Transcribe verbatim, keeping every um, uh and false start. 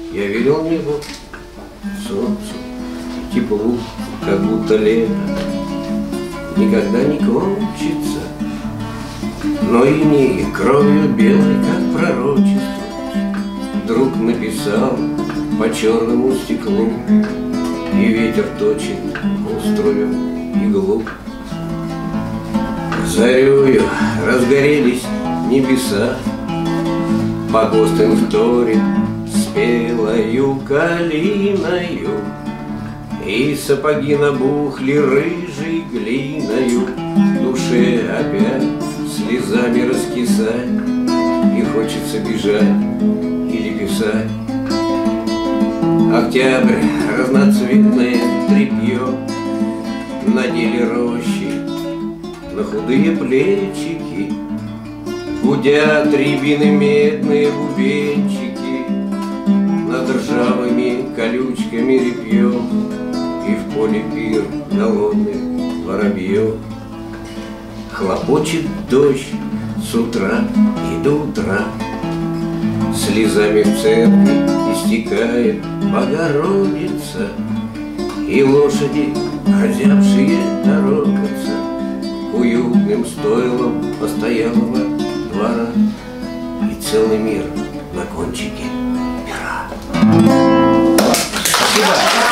Я верил небу, солнцу, теплу, как будто лето никогда не кончится. Но иней кровью белой, как пророчество, вдруг написал по черному стеклу, и ветер точит острую иглу. Зарею разгорелись небеса, по густым вторе спелою калиною, и сапоги набухли рыжей глиною. В душе опять слезами раскисать, и хочется бежать или писать. Октябрь, разноцветное тряпье надели рощи на худые плечики, гудят рябины медные бубенчики, над ржавыми колючками репьем, и в поле пир голодных воробьев. Хлопочет дождь с утра и до утра, слезами в церкви истекает Богородица, и лошади, озябшие, торопятся к уютным стойлам постоялого двора, и целый мир на кончике пера. Спасибо.